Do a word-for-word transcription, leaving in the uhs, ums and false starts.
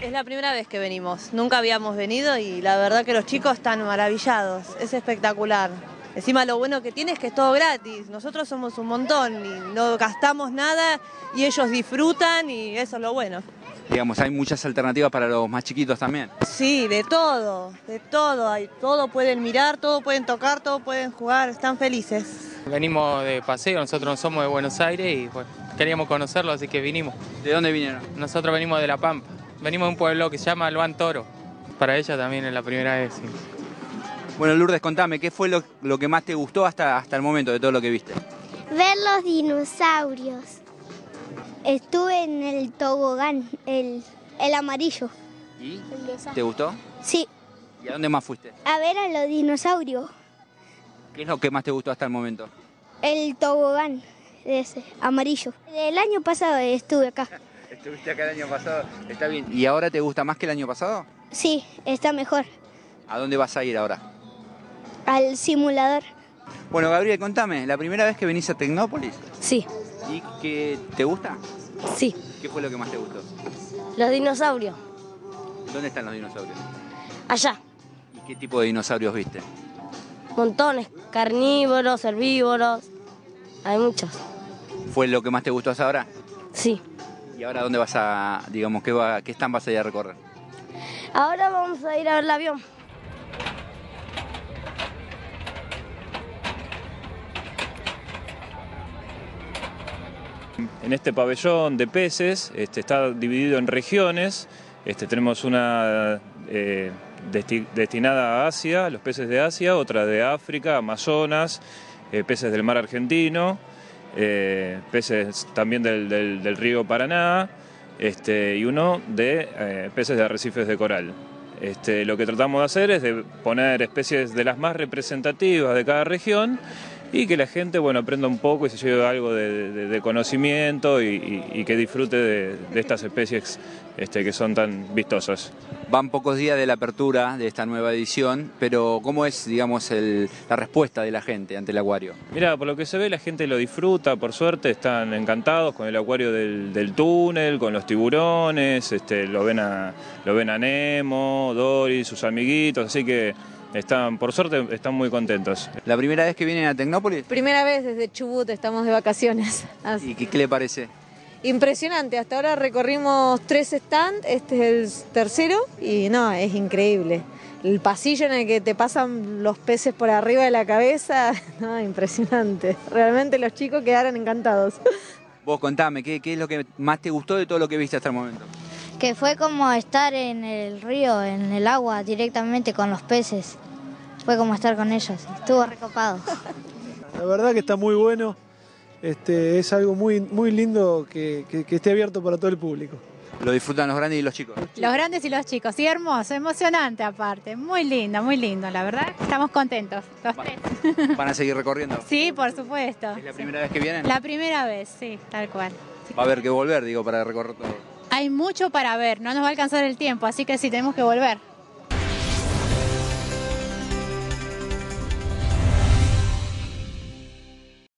Es la primera vez que venimos, nunca habíamos venido y la verdad que los chicos están maravillados, es espectacular. Encima lo bueno que tiene es que es todo gratis, nosotros somos un montón y no gastamos nada y ellos disfrutan y eso es lo bueno. Digamos, hay muchas alternativas para los más chiquitos también. Sí, de todo, de todo, hay, todo pueden mirar, todo pueden tocar, todo pueden jugar, están felices. Venimos de paseo, nosotros no somos de Buenos Aires y pues, queríamos conocerlo, así que vinimos. ¿De dónde vinieron? Nosotros venimos de La Pampa, venimos de un pueblo que se llama Albán Toro. Para ella también es la primera vez. Sí. Bueno, Lourdes, contame, ¿qué fue lo, lo que más te gustó hasta, hasta el momento de todo lo que viste? Ver los dinosaurios. Estuve en el tobogán, el, el amarillo. ¿Y? ¿Te gustó? Sí. ¿Y a dónde más fuiste? A ver a los dinosaurios. ¿Qué es lo que más te gustó hasta el momento? El tobogán, ese, amarillo. El año pasado estuve acá. Estuviste acá el año pasado, está bien. ¿Y ahora te gusta más que el año pasado? Sí, está mejor. ¿A dónde vas a ir ahora? Al simulador. Bueno, Gabriel, contame, ¿la primera vez que venís a Tecnópolis? Sí. ¿Y qué te gusta? Sí. ¿Qué fue lo que más te gustó? Los dinosaurios. ¿Dónde están los dinosaurios? Allá. ¿Y qué tipo de dinosaurios viste? Montones. Carnívoros, herbívoros. Hay muchos. ¿Fue lo que más te gustó hasta ahora? Sí. ¿Y ahora dónde vas a, digamos, qué, va, qué stand vas a ir a recorrer? Ahora vamos a ir a ver el avión. En este pabellón de peces este, está dividido en regiones. Este, tenemos una eh, desti destinada a Asia, los peces de Asia, otra de África, Amazonas, eh, peces del mar argentino, eh, peces también del, del, del río Paraná, este, y uno de eh, peces de arrecifes de coral. Este, lo que tratamos de hacer es de poner especies de las más representativas de cada región y que la gente, bueno, aprenda un poco y se lleve algo de, de, de conocimiento y, y, y que disfrute de, de estas especies este, que son tan vistosas. Van pocos días de la apertura de esta nueva edición, pero ¿cómo es, digamos, el, la respuesta de la gente ante el acuario? Mira, por lo que se ve la gente lo disfruta, por suerte, están encantados con el acuario del, del túnel, con los tiburones, este, lo ven a, lo ven a Nemo, Dory, sus amiguitos, así que están, por suerte están muy contentos. ¿La primera vez que vienen a Tecnópolis? Primera vez desde Chubut, estamos de vacaciones. Así. ¿Y qué, qué le parece? Impresionante, hasta ahora recorrimos tres stands, este es el tercero y no, es increíble. El pasillo en el que te pasan los peces por arriba de la cabeza, no, impresionante. Realmente los chicos quedaron encantados. Vos contame, ¿qué, qué es lo que más te gustó de todo lo que viste hasta el momento? Que fue como estar en el río, en el agua, directamente con los peces. Fue como estar con ellos, estuvo recopado. La verdad que está muy bueno. Este, es algo muy, muy lindo que, que, que esté abierto para todo el público. ¿Lo disfrutan los grandes y los chicos? Los grandes y los chicos, sí, hermoso, emocionante aparte, muy lindo, muy lindo, la verdad, estamos contentos, los tres. ¿Van a seguir recorriendo? Sí, por supuesto. ¿Es la primera vez que vienen? La primera vez, sí, tal cual. Sí. Va a haber que volver, digo, para recorrer todo. Hay mucho para ver, no nos va a alcanzar el tiempo, así que sí, tenemos que volver.